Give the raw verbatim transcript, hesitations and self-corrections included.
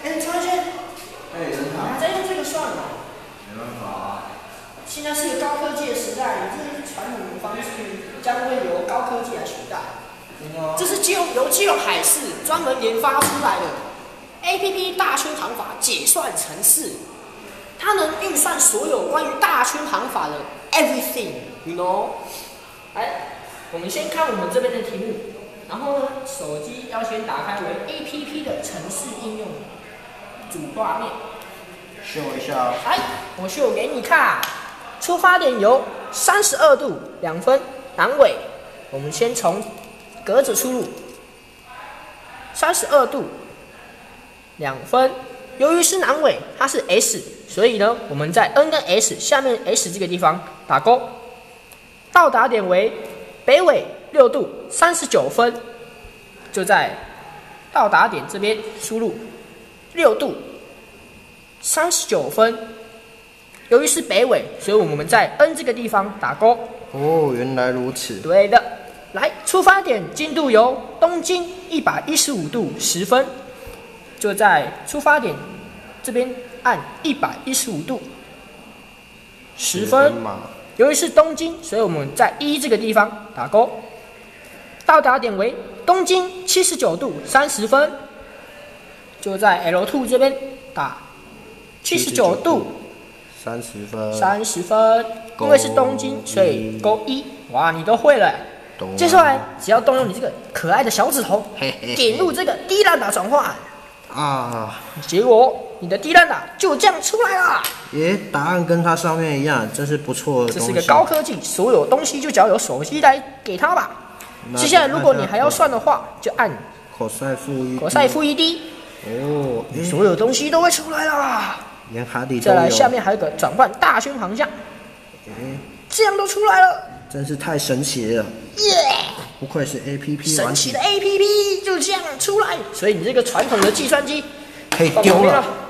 哎，张轩， 哎，人好。 还在用这个算吗？ 没办法啊。 现在是个高科技的时代，你这传统的方式将会由高科技来取代。这是基隆由基隆海事专门研发出来的 A P P 大圈行法解算程式，它能预算所有关于大圈行法的 everything，you know？ 来，我们先看我们这边的题目，然后呢，手机要先打开为 A P P 的程式应用主画面， 秀一下。 来，我秀给你看。出发点由三十二度两分南纬，我们先从格子出入三十二度两分。由于是南纬，它是 S， 所以呢，我们在 N 跟 S 下面 S 这个地方打勾。到达点为北纬六度三十九分，就在到达点这边输入六度三十九分。由于是北纬，所以我们在 N 这个地方打勾。 哦，原来如此。 对的，来，出发点经度由东经一百一十五度十分，就在出发点这边按一百一十五度十分。由于是东经，所以我们在一这个地方打勾。到达点为东经七十九度三十分，就在 L 二 这边打七十九度。 三十分， 三十分，因为是东京，所以勾一。哇，你都会了。接下来只要动用你这个可爱的小指头，点入这个低兰打转换啊， 结果你的低兰打就这样出来了。 耶，答案跟它上面一样，真是不错的东西。 这是个高科技，所有东西就只要有手机来给它吧。接下来如果你还要算的话，就按口塞负一， 口塞负一 D。哦，所有东西都会出来啦。 连海底都有。再来，下面还有个转换大圈航向，嗯，这样都出来了， 真是太神奇了！ 耶！ 不愧是 A P P， 神奇的 A P P 就这样出来，所以你这个传统的计算机可以丢了。